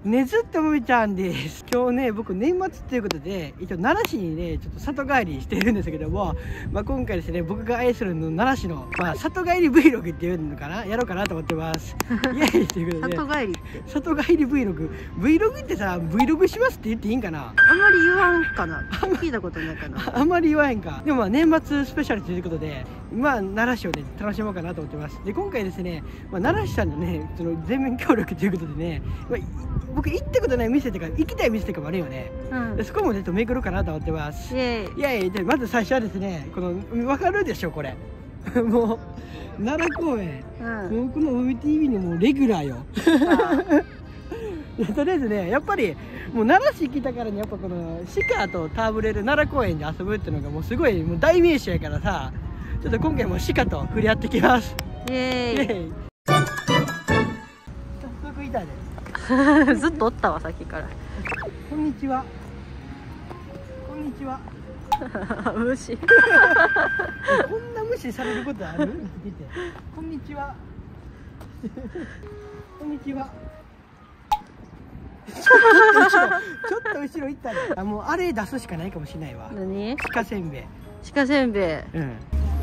ねずってもみちゃんです。今日ね、僕年末ということで一応奈良市にねちょっと里帰りしてるんですけども、今回ですね、僕が愛するの奈良市の、里帰り Vlog っていうのかな、やろうかなと思ってます。イエイということで、 里帰りって里帰り Vlog ってさ、 Vlog しますって言っていいんかな。 あんまり言わんかな。聞いたことないかな。 あんまり言わへんか。でも年末スペシャルということで、奈良市をね楽しもうかなと思ってます。で今回ですね、奈良市さんのねその全面協力ということでね、僕行ったことない店とか行きたい店とかもあるよね、でそこもちょっと巡ろうかなと思ってます。イエーイ。でまず最初はですね、この分かるでしょこれもう奈良公園、もうこの海 TV のもうレギュラーよとりあえずね、やっぱりもう奈良市来たからにやっぱこの鹿と戯れる奈良公園で遊ぶっていうのがもうすごいもう代名詞やからさ、ちょっと今回も鹿と触れ合ってきます。イエーイ。早速いたでずっとおったわさっきから。 こんにちは。こんにちは。 虫。 こんな無視されることある？見て。こんにちは。こんにちは。ちょっと後ろ行ったね。もうあれ出すしかないかもしれないわ。 何？ 鹿せんべい。 鹿せんべい。うん。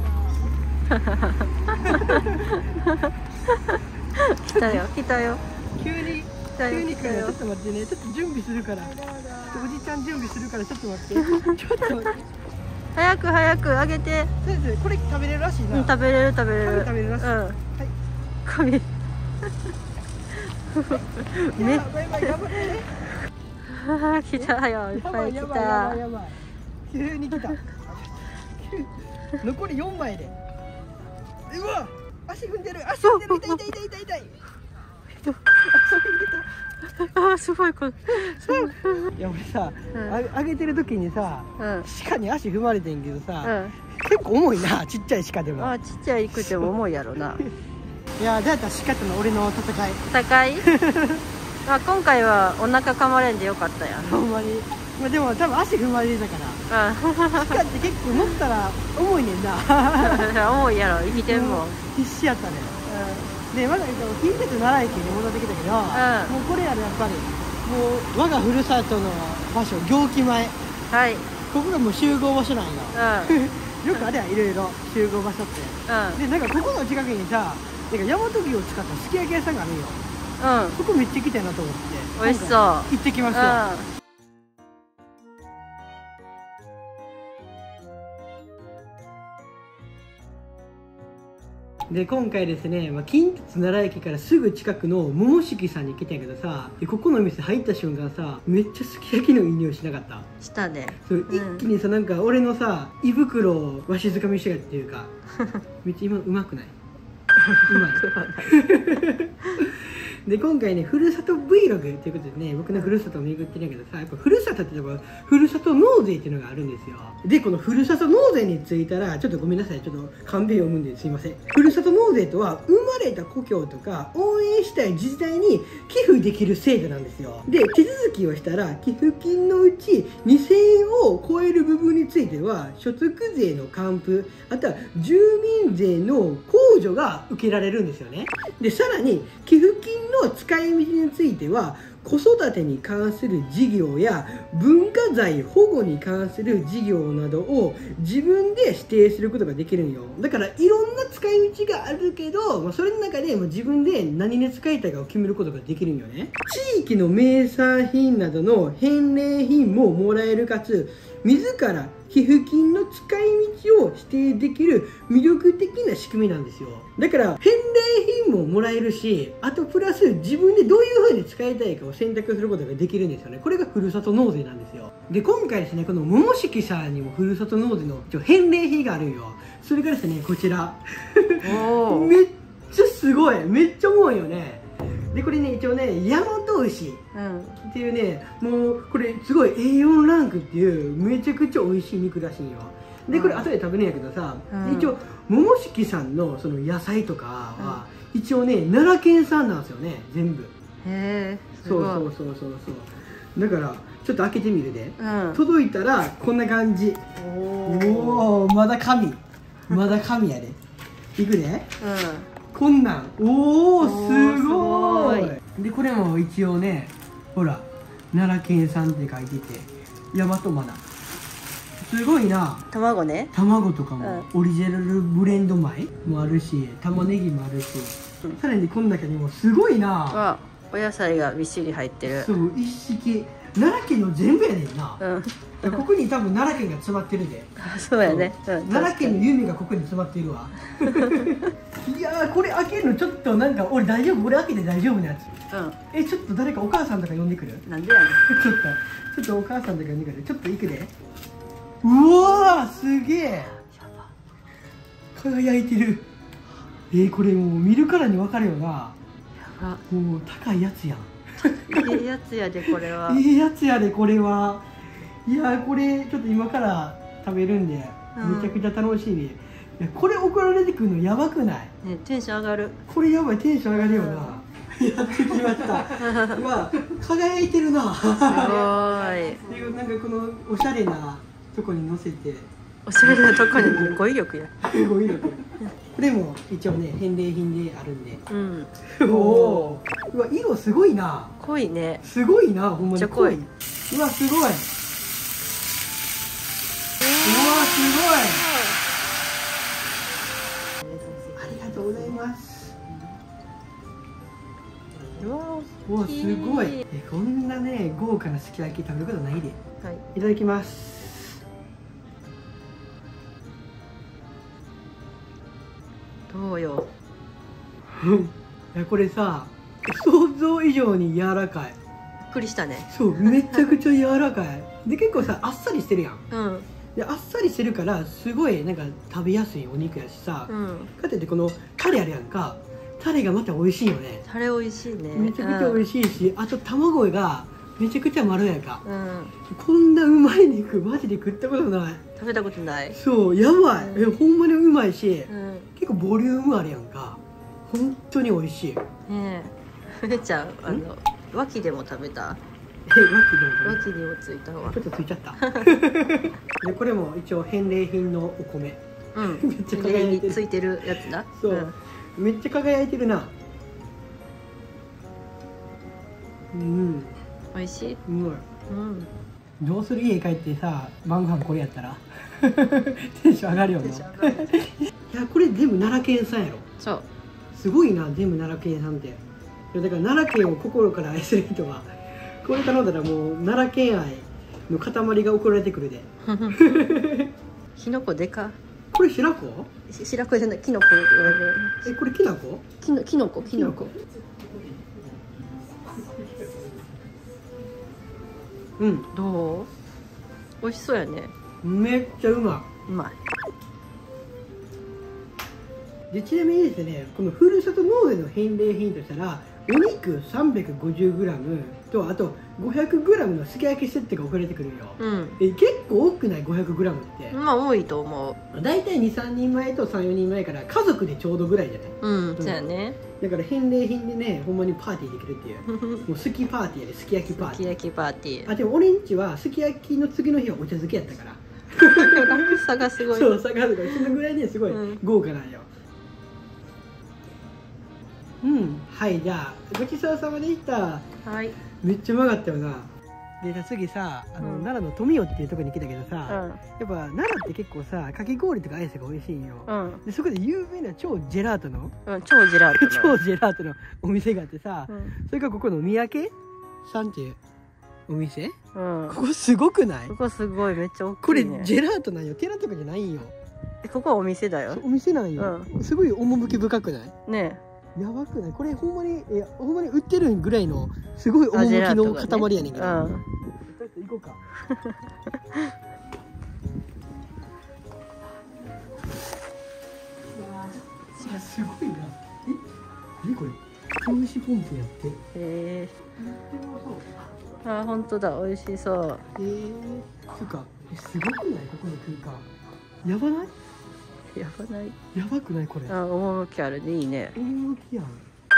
来たよ来たよ。 急に来るよ。ちょっと待ってね。ちょっと準備するから。おじちゃん準備するからちょっと待って。ちょっと待って。 早く早くあげて。 先生これ食べれるらしいな。 食べれる食べれる。 食べれるらしい。はい。 髪。ね。 バイバイ頑張ってね。 来たよ。いっぱい来た。 急に来た。残り4枚で。うわ、足踏んでる。足踏んでる。痛い。 あ、すごいこれ。 いや俺さ、あげてる時にさ、鹿に足踏まれてんけどさ、結構重いな、ちっちゃい鹿でも。 あ、ちっちゃいくても重いやろな。 いや、どうやったら鹿との俺の戦い。 今回はお腹噛まれんでよかったやん。 ほんまに。でも多分足踏まれてたから。鹿って結構乗ったら重いねんな。 重いやろ、生きてんもん。 必死やったね。でまだ近鉄奈良駅に戻ってきたけど、もうこれやるやっぱりもう我がふるさとの場所、行基前、ここがもう集合場所なんよ。よくあれや、いろいろ集合場所って。でなんかここの近くにさ、なんか大和牛を使ったすき焼き屋さんがあるんよ。そこめっちゃ来たいなと思って、 美味しそう。 行ってきますよ。で今回ですね、近鉄奈良駅からすぐ近くの桃敷さんに来たんやけどさ、ここのお店入った瞬間さ、めっちゃすき焼きのいい匂いしなかった？ したね。 そう一気にさ、なんか俺のさ胃袋をわしづかみしてたっていうかめっちゃ今うまくない？うまい。で今回ね、ふるさと Vlog ということでね、僕のふるさとを巡ってるんやけどさ、やっぱふるさとって言えばふるさと納税っていうのがあるんですよ。でこのふるさと納税についたらちょっとごめんなさい、ちょっと勘弁読むんですいません。ふるさと納税とは生まれた故郷とか応援したい自治体に寄付できる制度なんですよ。で手続きをしたら寄付金のうち2000円を超える部分については所得税の還付、あとは住民税の控除が受けられるんですよね。でさらに寄付金の使い道については子育てに関する事業や文化財保護に関する事業などを自分で指定することができるんよ。だからいろんな使い道があるけど、それの中で自分で何に使いたいかを決めることができるんよね。地域の名産品などの返礼品ももらえるかつ、自ら寄付金の使い道を指定できる魅力的な仕組みなんですよ。だから返礼品ももらえるし、あとプラス自分でどういう風に使いたいかを選択することができるんですよね。これがふるさと納税なんですよ。で今回ですね、この桃敷さんにもふるさと納税の返礼品があるんよ。それがですね、こちらめっちゃすごい、めっちゃ重いよね。でこれね、一応ね、大和牛っていうね、もうこれすごい A4 ランクっていうめちゃくちゃ美味しい肉らしいよ。でこれ後で食べるんやけどさ、一応桃敷さんのその野菜とかは一応ね、奈良県産なんですよね、全部。 へえ。 そうだからちょっと開けてみるで、届いたらこんな感じ。おお、まだ紙やで。いくで。こんなん、おお、すごい。でこれも一応ね、 ほら奈良県産って書いてて大和マナすごいな。 卵ね。 卵とかも、オリジナルブレンド米もあるし玉ねぎもあるし、さらにこの中にもすごいな。 わ、お野菜がびっしり入ってる。 そう一式奈良県の全部やねんな。ここに多分奈良県が詰まってるで。 そうやね。 奈良県の夢がここに詰まっているわ。いやーこれ開けるのちょっとなんか俺大丈夫、俺開けて大丈夫なやつ。ちょっと誰かお母さんとか呼んでくる。 なんでやねん。 ちょっとお母さんとか呼んでくる。ちょっと行くで。うわーすげえ輝いてる。これもう見るからに分かるよな。もう高いやつやん。 いいやつやでこれは。 いいやつやでこれは。いやこれちょっと今から食べるんで、めちゃくちゃ楽しみ。いやこれ送られてくるのやばくない？ ね、テンション上がる。 これやばい、テンション上がるよな。やってきました。うわ輝いてるな。すごい。なんかこのおしゃれなとこに乗せて。 おしゃれなとこに語彙力や。 語彙力。これも一応ね返礼品であるんで。おお。うわ色すごいな。 濃いね。 すごいな、ほんまに濃い。うわすごい。うわすごい。ありがとうございます。うわすごい。こんなね豪華なすき焼き食べることないで。はい。いただきます。 どうよ。 いやこれさ想像以上に柔らかい。 びっくりしたね。 そうめちゃくちゃ柔らかい。で結構さあっさりしてるやん。であっさりしてるからすごいなんか食べやすいお肉やしさ、かといってこのタレあるやんか、タレがまた美味しいよね。 タレ美味しいね。 めちゃくちゃ美味しいし、あと卵がめちゃくちゃまろやか。こんなうまい肉マジで食ったことない。 食べたことない。 そうやばい。ほんまにうまいし、結構ボリュームあるやんか。本当に美味しい。 ねえ、ふえちゃん脇でも食べた。 脇にもついたわ。 ちょっとついちゃった。でこれも一応返礼品のお米。 めっちゃ輝いてる。ついてるやつな。 そう、めっちゃ輝いてるな。 美味しい。 うまい。どうする、家帰ってさ晩ご飯これやったらテンション上がるよな。いやこれ全部奈良県産やろ。そう。すごいな、全部奈良県産って。だから奈良県を心から愛する人はこれ頼んだらもう奈良県愛の塊が送られてくるで。 きのこでか。 これ白子？ 白子じゃない、きのこ。 これきなこ？ きのこ。どう？美味しそうやね。 めっちゃうまい。 うまい。 でちなみにですね、このふるさと納税の返礼品としたらお肉 350g とあと 500g のすき焼きセットが送られてくるよ。結構多くない？ 500g って。 まあ多いと思う。だいたい 2,3 人前と 3,4 人前から家族でちょうどぐらいじゃない？ そうやね。 だから返礼品でね、ほんまにパーティーできるっていうもうすきパーティーやで、すき焼きパーティー。 すき焼きパーティー。 あでも俺んちはすき焼きの次の日はお茶漬けやったから楽さがすごい。 そう、差があるから、そのぐらいねすごい豪華なんよ。はい、じゃあごちそうさまでした。 はい。 めっちゃうまかったよな。で次さ奈良の富代っていうところに来たけどさ、やっぱ奈良って結構さかき氷とかアイスが美味しいんよ。でそこで有名な超ジェラートの超ジェラートのお店があってさ、それがここの三宅さんっていうお店、ここすごくない？ ここすごい、めっちゃ大きいね。 これジェラートなんよ、寺とかじゃないんよ。 ここはお店だよ。 お店なんよ。すごい趣深くない？ ねやばくない？これほんまに売ってるぐらいのすごい趣の塊やねんけど。行こうか。すごいな。これ蒸しポンプやって。 あ、本当だ、美味しそう。 つうかすごくない？ここの空間やばない？ やばない？ やばくないこれ？ 趣あるね、いいね。 趣やん。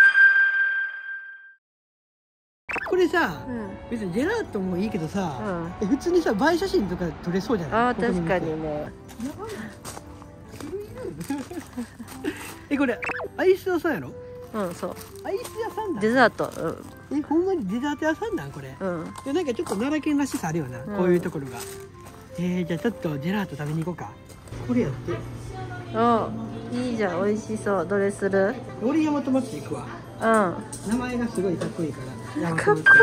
これさ、別にジェラートもいいけどさ、普通にさ映え写真とか撮れそうじゃない？ 確かにね。 これアイス屋さんやろ？ うんそうアイス屋さんだ。 デザートほんまにデザート屋さんなんこれ。 うんでなんかちょっと奈良県らしさあるよな、こういうところが。じゃあちょっとジェラート食べに行こうか。これやって。 おいいじゃん美味しそう。どれする？ 俺大和抹茶行くわ。 うん名前がすごいかっこいいから。 かっこいい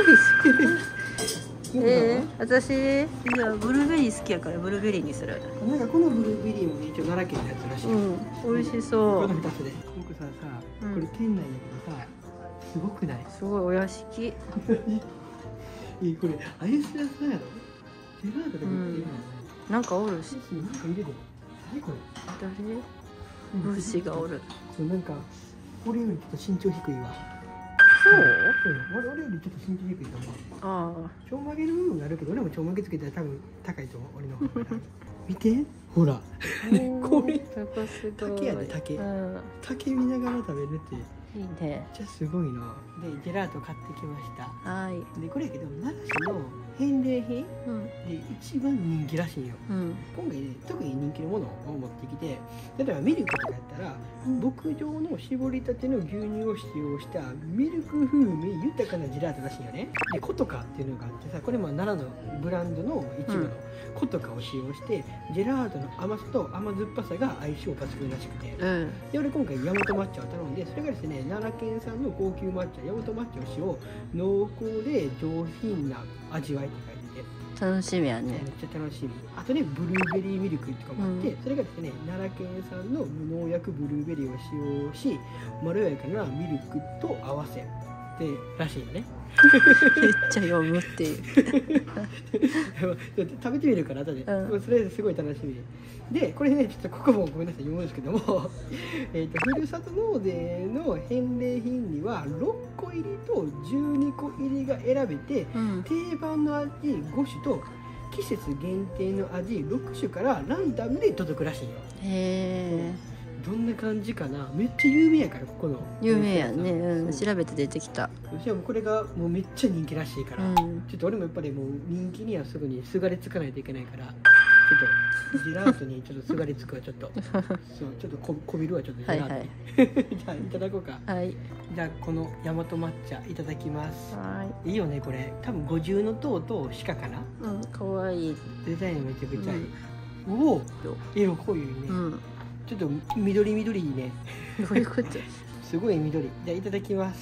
し私じゃあブルーベリー好きやからブルーベリーにする。 なんかこのブルーベリーもね一応奈良県のやつらしい。 うん美味しそう。 この2つで。僕さこれ店内だけどさすごくない？ すごいお屋敷。 これアイス屋さんやろ。ジェラートとか売ってるの。 なんかおるし。 なんか入れて。何これ？ 誰？武士がおる。 そうなんか俺よりちょっと身長低いわ。 そう？ 俺よりちょっと身長低いと思う。 ああ。 ちょんまげの部分があるけど俺もちょんまげつけたら多分高いと思う俺の方が。見てほらこれ高すごい。 竹やで竹。竹見ながら食べるって。 いいね。 じゃすごいな。でジェラート買ってきました。 はい。 でこれやけど奈良市の返礼品で一番人気らしいよ。今回ね特に人気のものを持ってきて、例えばミルクとかやったら、牧場の搾りたての牛乳を使用したミルク風味豊かなジェラートらしいよね。でコトカっていうのがあってさ、これも奈良のブランドの一部のコトカを使用してジェラートの甘さと甘酸っぱさが相性抜群らしくて、で俺今回大和抹茶を頼んで、それがですね奈良県産の高級抹茶大和抹茶を使用、濃厚で上品な味わいって書いてて楽しみやね。 めっちゃ楽しみ。あとねブルーベリーミルクとかもあって、それがですね奈良県産の無農薬ブルーベリーを使用しまろやかなミルクと合わせてらしいよね。 めっちゃ読むっていう食べてみるから後で、それすごい楽しみで、これねちょっとここもごめんなさい読むんですけどもふるさと納税の返礼品には6個入りと12個入りが選べて、定番の味5種と季節限定の味6種からランダムで届くらしいよ。 へえ。 どんな感じかな。めっちゃ有名やからここの有名やね。調べて出てきた。 しかもこれがもうめっちゃ人気らしいから、ちょっと俺もやっぱりもう人気にはすぐにすがりつかないといけないから、ちょっとジェラートにちょっとすがりつくわちょっとそうちょっとこびるわちょっとジェラートにじゃあいただこうか。 はい。 じゃあこの大和抹茶いただきます。 はいいいよねこれ。多分五重塔と鹿かな。 かわいい。 デザインめちゃくちゃいい。おお色濃いね。ちょっと緑いいね。 どういうこと？ すごい緑。じゃあいただきます。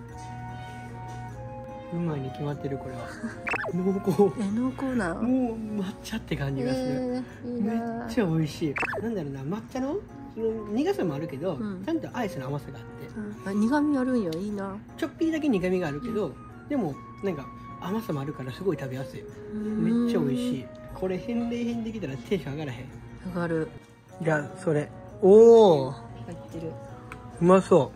うまいに決まってるこれは。濃厚。 濃厚な。 もう抹茶って感じがする。めっちゃ美味しい。なんだろうな、抹茶のその苦さもあるけど、ちゃんとアイスの甘さがあって、 苦味あるんや。いいな。 ちょっぴりだけ苦味があるけど、でもなんか甘さもあるからすごい食べやすい。めっちゃ美味しい。これ返礼品できたらテンション上がらへん。 上がる。 じゃあそれ。おお。 入ってる。 うまそう。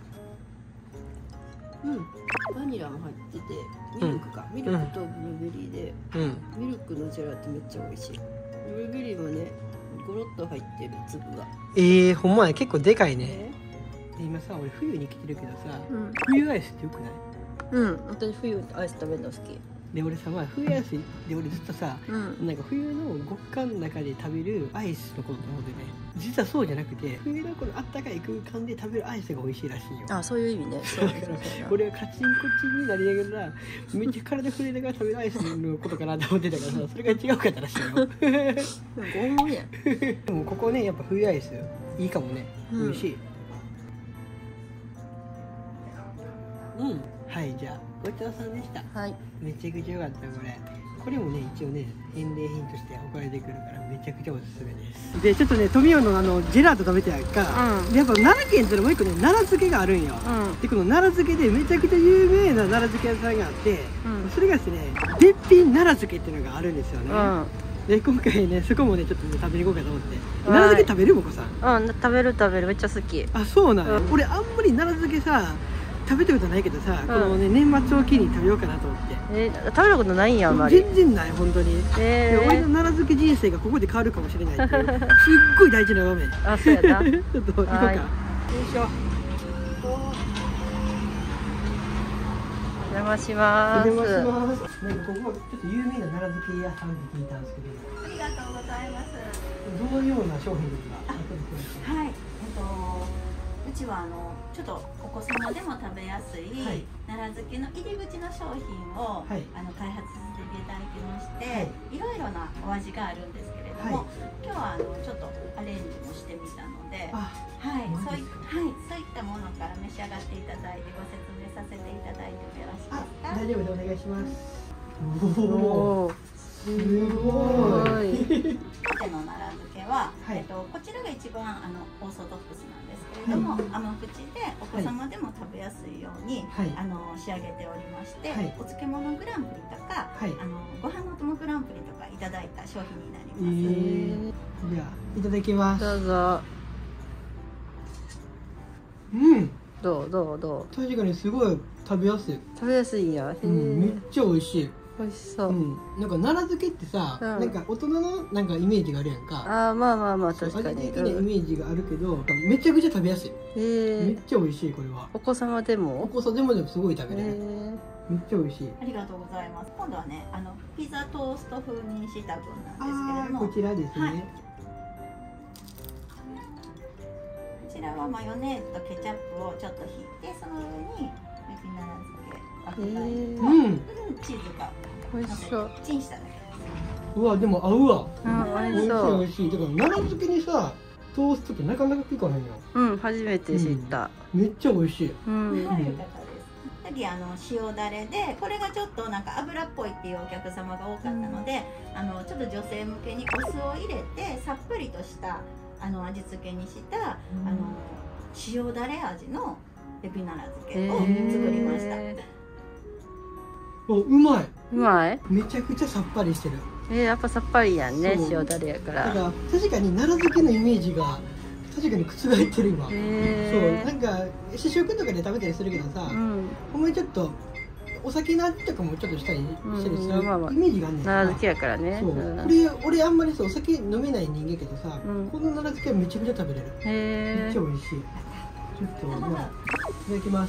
バニラも入ってて、ミルクか、ミルクとブルーベリーで、ミルクのジェラートめっちゃ美味しい。ブルーベリーもねゴロッと入ってる粒が。 ほんまや結構でかいね。今さ俺冬に来てるけどさ、冬アイスってよくない？ 私冬アイス食べるの好きで。俺さ、冬アイスで俺ずっとさ、なんか冬の極寒の中で食べるアイスのことと思ってね、実はそうじゃなくて冬のこのあったかい空間で食べるアイスが美味しいらしいよ。 あ、そういう意味ね。 俺はカチンコチンになりながらめっちゃ体震えながら食べるアイスのことかなと思ってたからさ、それが違うかったらしいよ。 拷問や。 でもここねやっぱ冬アイスいいかもね。美味しい。はい、じゃあごちそうさんでした。 はい。 めちゃくちゃ良かったこれ。これもね一応ね返礼品として送られてくるからめちゃくちゃおすすめです。でちょっとね富雄のジェラート食べてやっか、でやっぱ奈良県ってのもう一個ね奈良漬けがあるんよ。でこの奈良漬けでめちゃくちゃ有名な奈良漬け屋さんがあって、それがですね絶品奈良漬けっていうのがあるんですよね。で今回ねそこもねちょっとね食べに行こうかと思って。奈良漬け食べるもこさん？ 食べるめっちゃ好き。 あ、そうなん。俺あんまり奈良漬けさ食べたことないけどさ、このね年末を機に食べようかなと思って。 食べたことないんやあんまり。 全然ない本当に。俺の奈良漬け人生がここで変わるかもしれないっていうすっごい大事な場面。 あ、そうやな。 ちょっと行こうか。よいしょ。 お邪魔します。 お邪魔します。なんかここちょっと有名な奈良漬け屋さんって聞いたんですけど。 ありがとうございます。 どのような商品ですか？ はい。 うちはちょっとお子様でも食べやすい奈良漬けの入り口の商品を、開発させていただきまして、いろいろなお味があるんですけれども、今日はちょっとアレンジもしてみたので、そういったものから召し上がっていただいてご説明させていただいてもよろしいですか？ 大丈夫でお願いします。おお、すごい。 当店の奈良漬けは、こちらが一番オーソドックスなんですけれども、甘口でお子様でも食べやすいように、仕上げておりまして、お漬物グランプリとか、ご飯のお供グランプリとかいただいた商品になります。 じゃあいただきます。 どうぞ。どう確かにすごい食べやすい。 食べやすいんや。 めっちゃ美味しい。 美味しそう。 なんか奈良漬けってさ、なんか大人のなんかイメージがあるやんか。 まあ確かに。 味的なイメージがあるけど、めちゃくちゃ食べやすい。めっちゃ美味しいこれは。 お子様でも？ お子様でもすごい食べれる。めっちゃ美味しい。 ありがとうございます。今度はね、ピザトースト風にした分なんですけれども、 こちらですね。 こちらはマヨネーズとケチャップをちょっとひいて、その上にエビ奈良漬け、白菜とチーズが美味しそう。 チンしただけです。 うわ、でも合うわ。 美味しそう。 美味しい。だから奈良漬けにさ、トーストってなかなか聞かないよ。 初めて知った。 めっちゃ美味しい。 よかったです。次塩だれで、これがちょっとなんか油っぽいっていうお客様が多かったので、ちょっと女性向けにお酢を入れてさっぱりとした味付けにした塩だれ味のエビ奈良漬けを作りました。 うまい。 うまい。 めちゃくちゃさっぱりしてる。 やっぱさっぱりやんね、塩だれやから。 だから確かに奈良漬けのイメージが確かに覆ってる今。そう、なんか試食とかで食べたりするけどさ、ほんまにちょっとお酒の味とかもちょっとしたりするイメージがあんねん。 奈良漬けやからね。 そう、俺あんまりお酒飲めない人間やけどさ、この奈良漬けはめちゃくちゃ食べれる。めっちゃ美味しい。ちょっといただきます。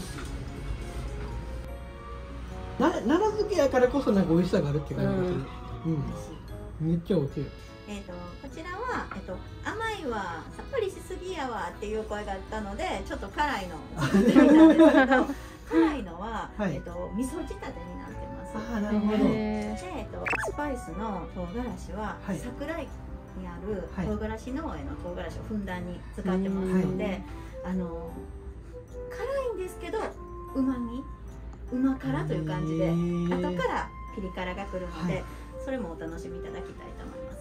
奈良漬けやからこそなんか美味しさがあるって感じがする。めっちゃ美味しい。 こちらは、甘いわ、さっぱりしすぎやわっていう声があったので、ちょっと辛いのを作ってみたんですけど、辛いのは、味噌仕立てになってます。 なるほど。 で、スパイスの唐辛子は、桜井にある唐辛子農園の唐辛子をふんだんに使ってますので、辛いんですけどうまみ、うま辛という感じで、後からピリ辛が来るので、それもお楽しみいただきたいと思います。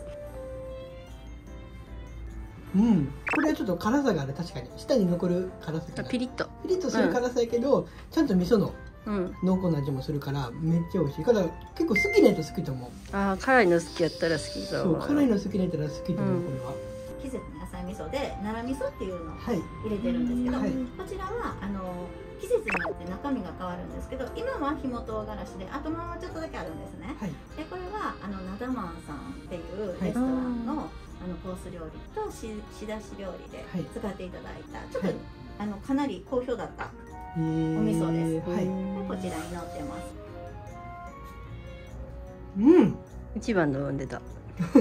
これはちょっと辛さがある。確かに舌に残る辛さがピリッとする辛さやけど、ちゃんと味噌の濃厚な味もするからめっちゃ美味しい。だから結構好きなやつ好きと思う。 辛いの好きやったら好きだ。 そう、辛いの好きなやったら好きと思う。これは季節の野菜味噌で奈良味噌っていうのを入れてるんですけど、こちらは季節によって中身が変わるんですけど、今はひも唐辛子で、あともうちょっとだけあるんですね。でこれはなだまんさんっていうレストランのコース料理と仕出し料理で使っていただいた、ちょっとかなり好評だったお味噌です。こちらに載ってます。 一番飲んでた。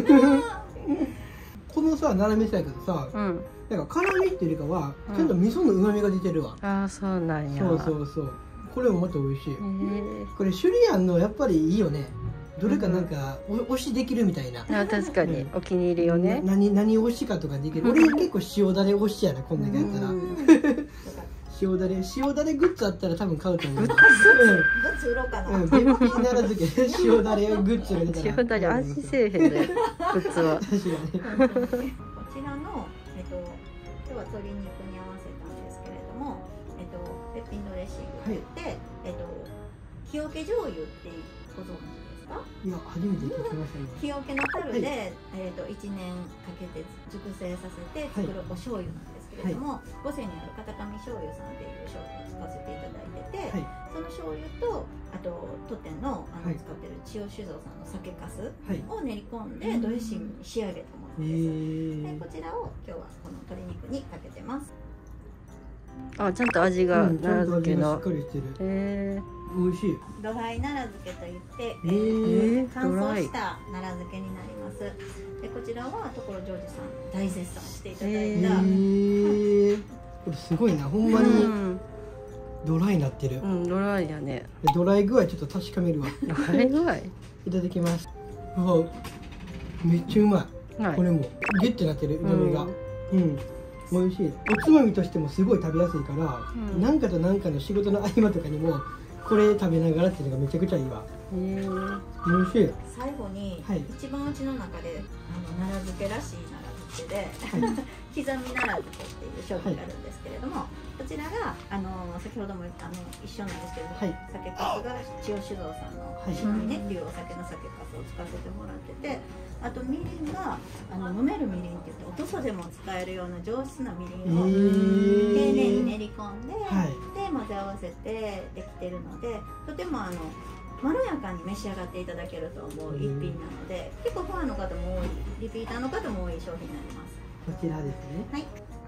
このさ奈良味噌やけどさ、なんか辛みっていうよりかはちゃんと味噌の旨味が出てるわ。 そうなんや。 そうこれもまた美味しい。これ種類あんのやっぱりいいよね。どれかなんか推しできるみたいな。 確かにお気に入りをね。 何推しかとかできる。俺結構塩だれ推しやな、こんだけやったら。塩だれグッズあったら多分買うと思う。 グッズ売ろうかな。 べっぴん奈良漬け塩だれグッズ売れたら。 塩だれ安心せえへんね。グッズは。 こちらの今日は鶏肉に合わせたんですけれども、べっぴんドレッシングといって、木桶醤油ってご存知ですか？ いや、初めて聞きましたね。 木桶の樽で1年かけて熟成させて作るお醤油なんですけれども、五泉にある片上醤油さんっていう醤油を使わせていただいてて、その醤油とあと当店の使ってる千代酒造さんの酒粕を練り込んでドレッシングに仕上げたものです。でこちらを今日はこの鶏肉にかけてます。 ちゃんと味が奈良漬けの。 しっかりしてる。美味しい。 ドライ奈良漬けといって、乾燥した奈良漬けになります。でこちらは所ジョージさん大絶賛していただいた。 これすごいな、ほんまにドライになってる。 ドライやね。 ドライ具合ちょっと確かめるわ。 ドライ具合。 いただきます。うわ、めっちゃうまい。これもギュッてなってる、うまみが。美味しい。おつまみとしてもすごい食べやすいから、なんかとなんかの仕事の合間とかにもこれ食べながらっていうのがめちゃくちゃいいわ。美味しい。 最後に、一番うちの中で奈良漬けらしい奈良漬けで刻み奈良漬けっていう商品があるんですけれども、こちらが先ほども一緒なんですけれども、酒粕が千代酒造さんのね、龍お酒の酒粕を使わせてもらってて、あとみりんが飲めるみりんって言っておとそでも使えるような上質なみりんを丁寧に練り込んで、で混ぜ合わせてできてるので、とてもまろやかに召し上がっていただけると思う一品なので、結構ファンの方も多い、リピーターの方も多い商品になります。 こちらですね。はい。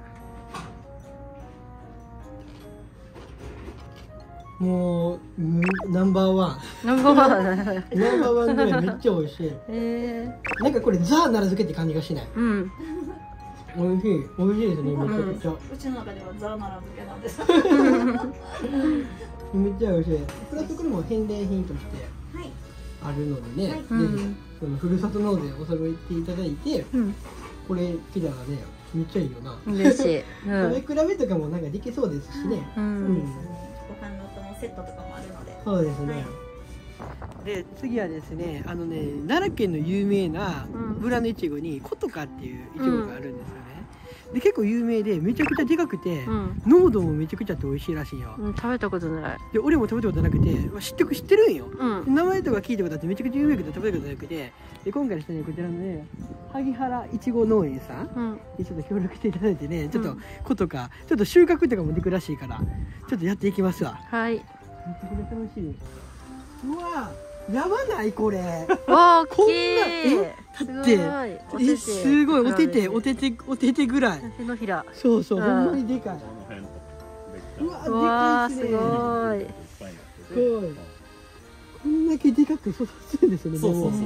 もうナンバーワン。ナンバーワン。ナンバーワンぐらいめっちゃ美味しい。なんかこれザ奈良漬けって感じがしない。美味しい、美味しいですね。めちゃくちゃ。 うちの中ではザ奈良漬けなんです。 めっちゃ美味しい。プラスこれも返礼品としてあるのでね、ぜひそのふるさと納税をお揃えていただいて、これ来たらね、めっちゃいいよな。 嬉しい。 食べ比べとかもなんかできそうですしね。 ご飯のともセットとかもあるので。 そうですね。で次はですね、奈良県の有名なブランドいちごにコトカっていういちごがあるんですよね。で結構有名でめちゃくちゃでかくて、濃度もめちゃくちゃって美味しいらしいよ。 食べたことない。 で俺も食べたことなくて、知ってるんよ。名前とか聞いたことあってめちゃくちゃ有名だけど食べたことなくて、で今回ですね、こちらのね萩原いちご農園さんにちょっと協力していただいてね、ちょっとコトカちょっと収穫とかもできるらしいから、ちょっとやっていきますわ。 はい。めちゃくちゃ楽しい。うわやばないこれ。 わー、こんな、だってすごい、お手手ぐらい。 手のひら。 そうそう、ほんまにでかい。うわでかいですね。すごい。こんだけでかく育つんですね。 そうそうそうそう。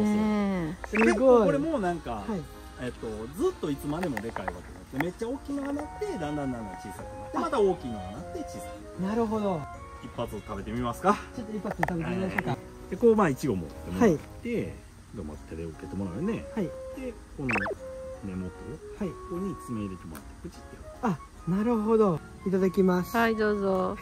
結構これもなんかずっといつまでもでかいわけで、めっちゃ大きいのがなってだんだん小さくなってまた大きいのがなって小さくなる。 なるほど。 一発食べてみますか。 ちょっと一発食べてみましょうか。 でこうまあいちご持ってもらって、手で受けてもらうよね。でこの根元をここに爪入れてもらってプチってやる。 あ、なるほど。いただきます。 はい、どうぞ。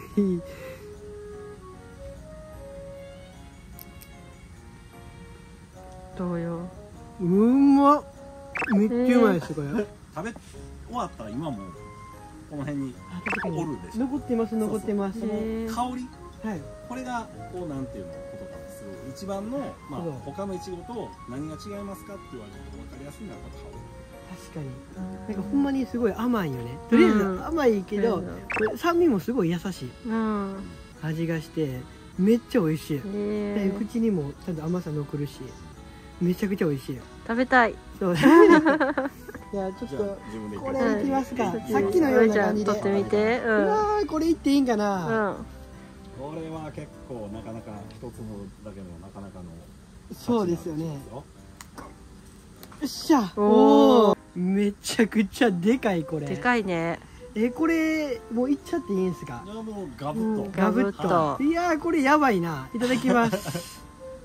どうよ。 うまっ。めっちゃうまいですこれ。 食べ終わったら今もこの辺におるでしょ。 残ってます、残ってます。 香り。これがこうなんていうのことなんですけど、一番のまあ他のいちごと何が違いますかって言われると分かりやすいのは香り。 確かに。なんかほんまにすごい甘いよね。とりあえず甘いけど酸味もすごい優しい味がしてめっちゃ美味しい。口にもちゃんと甘さ残るし、めちゃくちゃ美味しいよ。 食べたい。 そう。いやちょっとこれいきますか。さっきのような感じで。 取ってみて。 うわー、これいっていいんかな。 これは結構なかなか一つのだけのなかなかの。 そうですよね。よっしゃ。おお。めちゃくちゃでかいこれ。 でかいね。 これもういっちゃっていいんすか。 いやもうガブッと。 ガブッと。 いやこれやばいな。いただきます。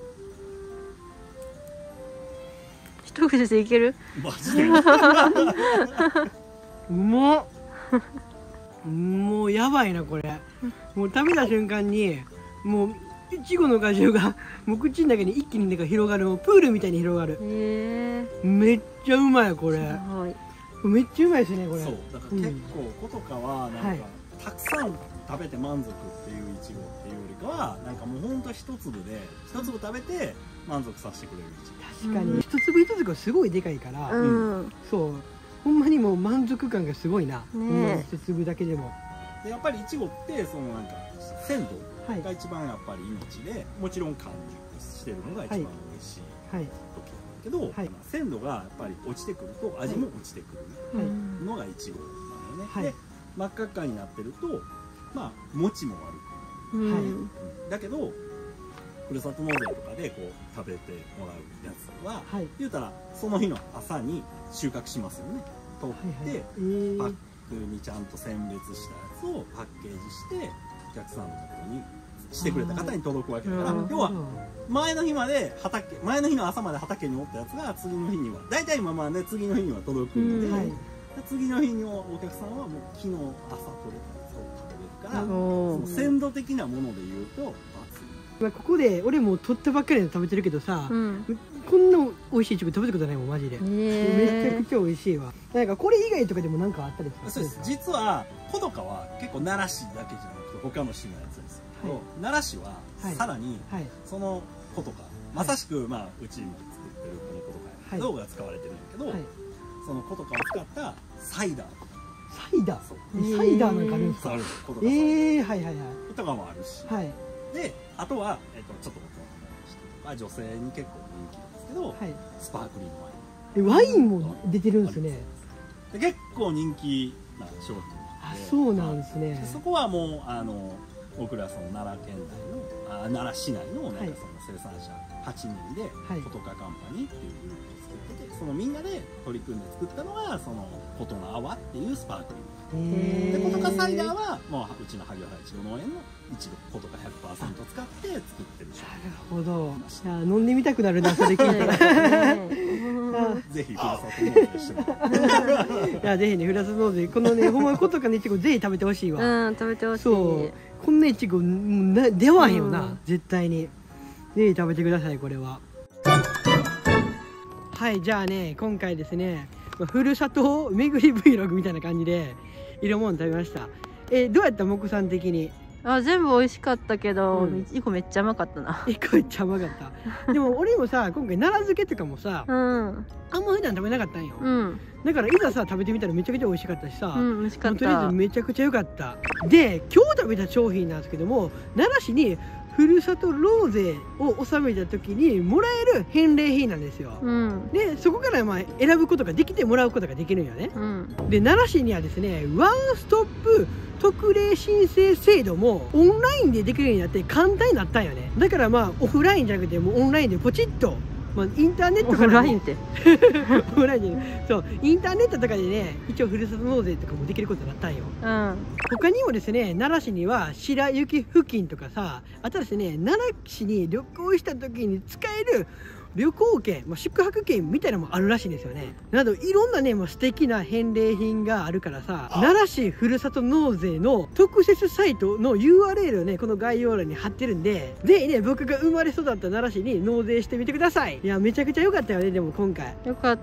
一口でいける？ マジで。 うまっ。もうやばいなこれ。もう食べた瞬間にもういちごの果汁がもう口の中に一気になんか広がる、もうプールみたいに広がる。めっちゃうまいこれ。めっちゃうまいですねこれ。 そうだから結構子とかはなんかたくさん食べて満足っていういちごっていうよりかはなんかもうほんと一粒で一粒食べて満足させてくれるいちご。 確かに一粒一粒がすごいでかいから、そうほんまにもう満足感がすごいな。一粒だけでも。 でやっぱりいちごってそのなんか鮮度が一番やっぱり命で、もちろん完熟してるのが一番美味しい時なんだけど、鮮度がやっぱり落ちてくると味も落ちてくるのがいちごなのよね。で真っ赤っかになってるとまあ餅も悪くなる。だけどふるさと納税とかでこう食べてもらうやつは、言うたらその日の朝に収穫しますよね。取ってパッにちゃんと選別したやつをパッケージしてお客さんのところにしてくれた方に届くわけだから、要は前の日の朝まで畑におったやつが次の日には大体今まで次の日には届くんで、次の日にお客さんはもう昨日朝取れたやつを食べれるから、その鮮度的なものでいうとここで俺も取ったばっかりで食べてるけどさ、こんな美味しいイチゴ食べたことないもんマジで。めちゃくちゃ美味しいわ。なんかこれ以外とかでもなんかあったりとか。 そうです。実は古土は結構奈良市だけじゃなくて他の市のやつですけど、奈良市はさらにその古土まさしくうち今作ってるこの古土が使われてるんだけど、その古土を使ったサイダー。 サイダーなんかあるんですか。はいはいはい。 とかもあるし。で、あとはちょっと僕の話とか女性に結構人気なんですけど、スパークリングワイン。ワインも出てるんですね。 結構人気な商品で。 そうなんですね。 そこはもう僕らその奈良県内の奈良市内のなんかその生産者8人でフォトカカンパニーっていうグループを作ってて、そのみんなで取り組んで作ったのがそのフォトの泡っていうスパークリング。でフォトカサイダーはもううちの萩原いちご農園のいちごフォトカ 100% 使って作ってる商品。なるほど。いや飲んでみたくなるなそれ聞いたら。 ぜひふるさと納税してもらって。 いやぜひねふるさと納税このねほんまフォトカのいちごぜひ食べてほしいわ。 食べてほしい。 そうこんないちご出わへんよな絶対に。ぜひ食べてくださいこれは。はいじゃあね今回ですねふるさと巡り Vlog みたいな感じでいろんなもの食べました。どうやったもこさん的に。 全部美味しかったけど、1個めっちゃ甘かったな。 1個めっちゃ甘かったでも俺もさ今回奈良漬けとかもさ、あんま普段食べなかったんよ、だからいざさ食べてみたらめちゃくちゃ美味しかったしさ、 美味しかった。 とりあえずめちゃくちゃ良かった。で今日食べた商品なんですけども奈良市にふるさと納税を納めた時にもらえる返礼品なんですよ、でそこから選ぶことができてもらうことができるんよね、で奈良市にはですねワンストップ特例申請制度もオンラインでできるようになって簡単になったんよね。だからオフラインじゃなくてもうオンラインでポチッと、インターネットから、 オフラインってオフラインでそうインターネットとかでね一応ふるさと納税とかもできることになったんよ、他にもですね奈良市には白雪付近とかさあとですね奈良市に旅行した時に使える旅行券、宿泊券みたいなのもあるらしいんですよね。などいろんなね素敵な返礼品があるからさ奈良市ふるさと納税の特設サイトの URL をねこの概要欄に貼ってるんでぜひね僕が生まれ育った奈良市に納税してみてください。いやめちゃくちゃ良かったよね。でも今回よかった。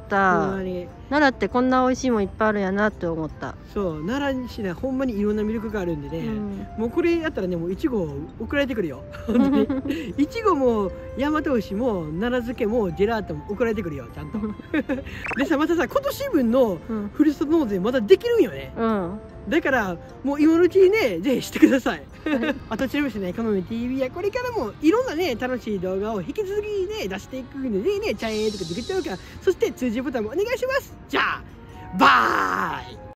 奈良ってこんな美味しいもんいっぱいあるんやなって思った。 そう奈良市ねほんまにいろんな魅力があるんでね、もうこれやったらねもういちご送られてくるよいちごも大和牛も奈良漬けもジェラートも送られてくるよちゃんとでさまたさ今年分のふるさと納税まだできるんよね、だからもう今のうちにねぜひしてくださいあとちなみにねかもめ TV はこれからもいろんなね楽しい動画を引き続きね出していくんでぜひねチャンネルとかグッドボタンそして通知ボタンもお願いします。じゃあバイ。